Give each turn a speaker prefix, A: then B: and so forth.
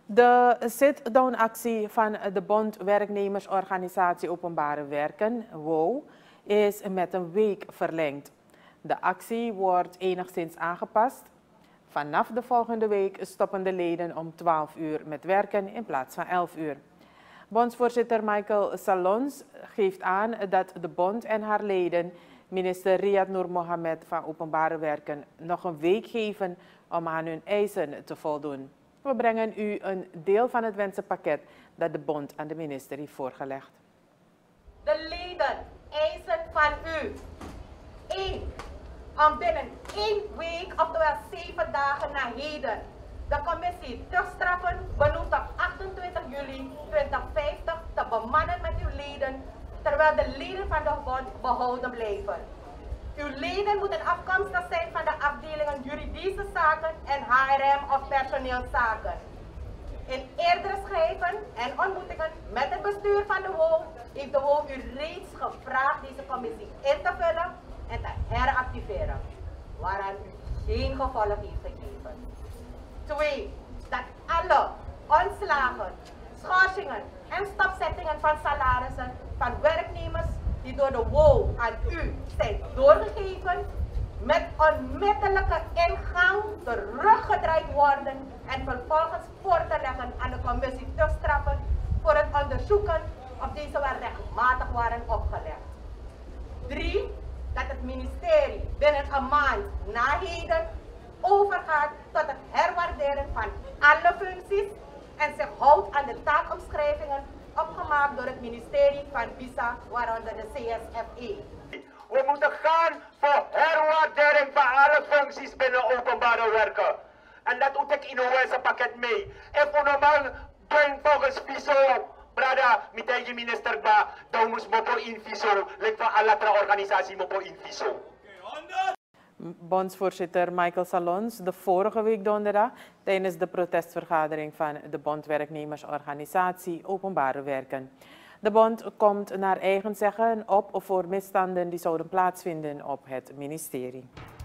A: De sit-down-actie van de Bond Werknemersorganisatie Openbare Werken, WOW, is met een week verlengd. De actie wordt enigszins aangepast. Vanaf de volgende week stoppen de leden om 12 uur met werken in plaats van 11 uur. Bondsvoorzitter Michael Salons geeft aan dat de bond en haar leden minister Riyad Noor Mohammed van Openbare Werken nog een week geven om aan hun eisen te voldoen. We brengen u een deel van het wensenpakket dat de bond aan de minister heeft voorgelegd.
B: De leden eisen van u 1. Om binnen 1 week, oftewel 7 dagen na heden, de commissie terugstraffen benoemd op 28 juli 2050 te bemannen met uw leden, terwijl de leden van de bond behouden blijven. Uw leden moeten afkomstig zijn van de afdelingen juridische zaken en HRM of personeelszaken. In eerdere schrijven en ontmoetingen met het bestuur van de WOW heeft de WOW u reeds gevraagd deze commissie in te vullen en te heractiveren, waaraan u geen gevolg heeft gegeven. 2. Dat alle ontslagen, schorsingen en stopzettingen van salarissen van werknemers die door de WOW aan u zijn doorgegeven, met onmiddellijke ingang teruggedraaid worden en vervolgens voor te leggen aan de commissie terugstraffen voor het onderzoeken of deze wel rechtmatig waren opgelegd. 3. Dat het ministerie binnen een maand na heden overgaat tot het herwaarderen van alle functies en zich houdt aan de taakomschrijvingen opgemaakt door het ministerie van BISA, waaronder de CSFE.
C: We moeten gaan voor herwaardering van alle functies binnen openbare werken. En dat doe ik in een pakket mee. En voor normaal doen volgens VISO, brada, met minister ba, dan moet je in VISO, lijkt van alle organisatie moet in VISO.
A: Bondsvoorzitter Michael Salons de vorige week donderdag tijdens de protestvergadering van de Bond Werknemersorganisatie Openbare Werken. De bond komt naar eigen zeggen op voor misstanden die zouden plaatsvinden op het ministerie.